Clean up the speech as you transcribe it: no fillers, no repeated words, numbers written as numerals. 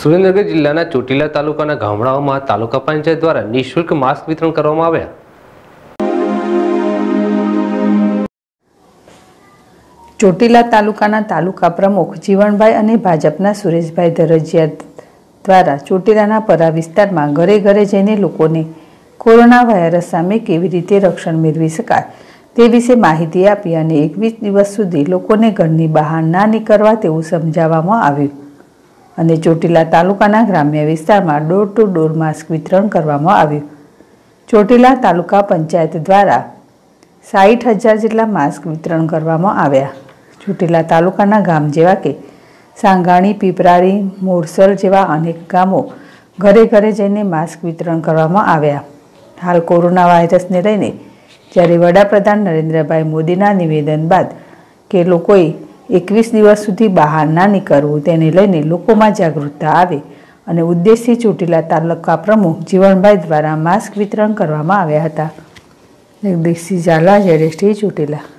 સુરેન્દ્રનગર જિલ્લાના ચોટીલા તાલુકાના ગામડાઓમાં તાલુકા પંચાયત દ્વારા નિઃશુલ્ક માસ્ક વિતરણ કરવામાં આવ્યા। ચોટીલા તાલુકાના તાલુકા પ્રમુખ જીવણભાઈ અને ભાજપના સુરેશભાઈ ધરજીયા દ્વારા ચોટીલાના પરા વિસ્તારમાં ઘરે ઘરે જઈને લોકોને કોરોના વાયરસ સામે કેવી રીતે રક્ષણ મેળવી શકાય તે વિશે માહિતી આપી અને 21 દિવસ સુધી લોકોને ઘરની બહાર ના નીકળવા તેવું સમજાવવામાં આવ્યું અને ચોટીલા તાલુકાના ગ્રામ્ય વિસ્તારમાં ડોર ટુ ડોર માસ્ક વિતરણ કરવામાં આવ્યું। ચોટીલા તાલુકા પંચાયત દ્વારા 60,000 જેટલા માસ્ક વિતરણ કરવામાં આવ્યા। ચોટીલા તાલુકાના ગામ જેવા કે સાંગાણી, પીપરાળી, મોરસલ જેવા અનેક ગામો ઘરે ઘરે જઈને માસ્ક વિતરણ કરવામાં આવ્યા। હાલ કોરોના વાયરસને લઈને જ્યારે વડાપ્રધાન નરેન્દ્રભાઈ મોદીના નિવેદન બાદ કે લોકોએ 21 દિવસ સુધી બહાર ના નીકળવું તેને લઈને લોકોમાં જાગૃતતા આવે અને ઉદ્દેશથી ચોટીલા તાલુકા પ્રમુખ જીવણભાઈ દ્વારા માસ્ક વિતરણ કરવામાં આવ્યા હતા। જગદીશસિંહ ઝાલા, ZST ચોટીલા।